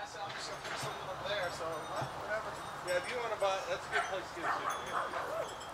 so I'm just gonna put something up there. So whatever. Yeah, if you want to buy, that's a good place to get a souvenir.